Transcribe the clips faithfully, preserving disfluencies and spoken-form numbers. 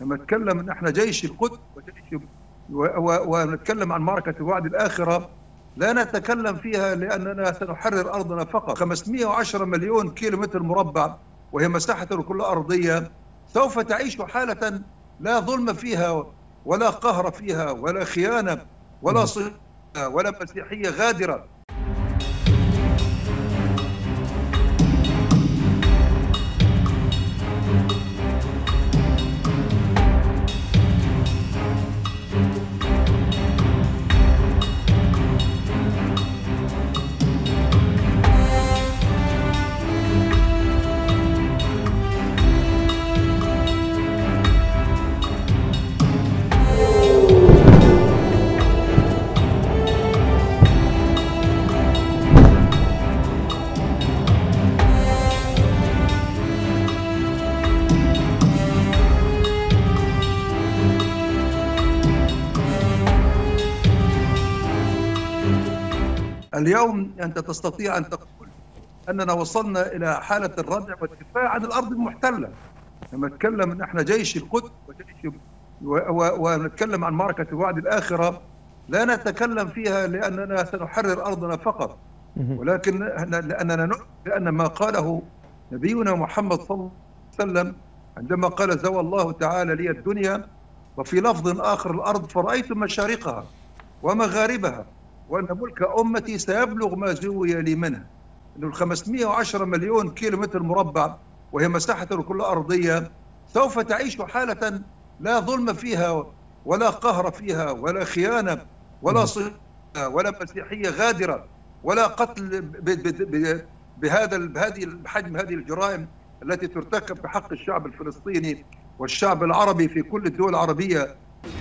لما نتكلم ان احنا جيش القدس وجيش ونتكلم عن معركة الوعد الآخرة، لا نتكلم فيها لأننا سنحرر أرضنا فقط. خمسمئة وعشرة مليون كيلومتر مربع وهي مساحة الكرة الأرضية سوف تعيش حالة لا ظلم فيها ولا قهر فيها ولا خيانة ولا صهيونية ولا مسيحية غادرة. اليوم أنت تستطيع أن تقول أننا وصلنا إلى حالة الردع والدفاع عن الأرض المحتلة. لما نتكلم أن احنا جيش القدس وجيش ونتكلم عن معركة الوعد الآخرة، لا نتكلم فيها لأننا سنحرر أرضنا فقط، ولكن لأننا نؤمن بأن ما قاله نبينا محمد صلى الله عليه وسلم عندما قال زوى الله تعالى لي الدنيا وفي لفظ آخر الأرض فرأيت مشارقها ومغاربها وأن ملك أمتي سيبلغ ما زوي لي منها. إنه الخمسمئة وعشرة مليون كيلومتر مربع وهي مساحة الكرة الأرضية سوف تعيش حالة لا ظلم فيها ولا قهر فيها ولا خيانة ولا صهيونية ولا مسيحية غادرة ولا قتل بهذا بهذه الحجم، هذه الجرائم التي ترتكب بحق الشعب الفلسطيني والشعب العربي في كل الدول العربية.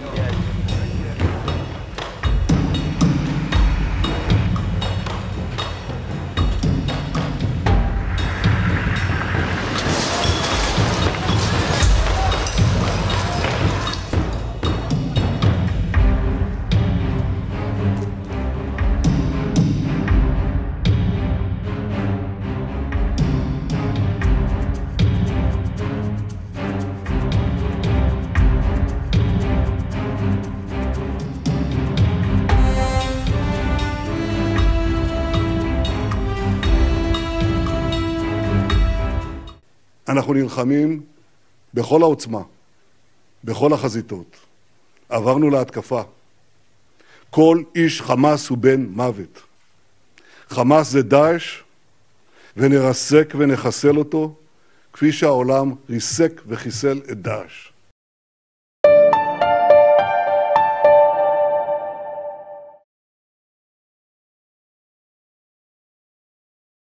אנחנו נלחמים בכל העוצמה, בכל החזיתות. עברנו להתקפה. כל איש חמאס הוא בן מוות. חמאס זה דאעש, ונרסק ונחסל אותו, כפי שהעולם ריסק וחיסל את דאעש.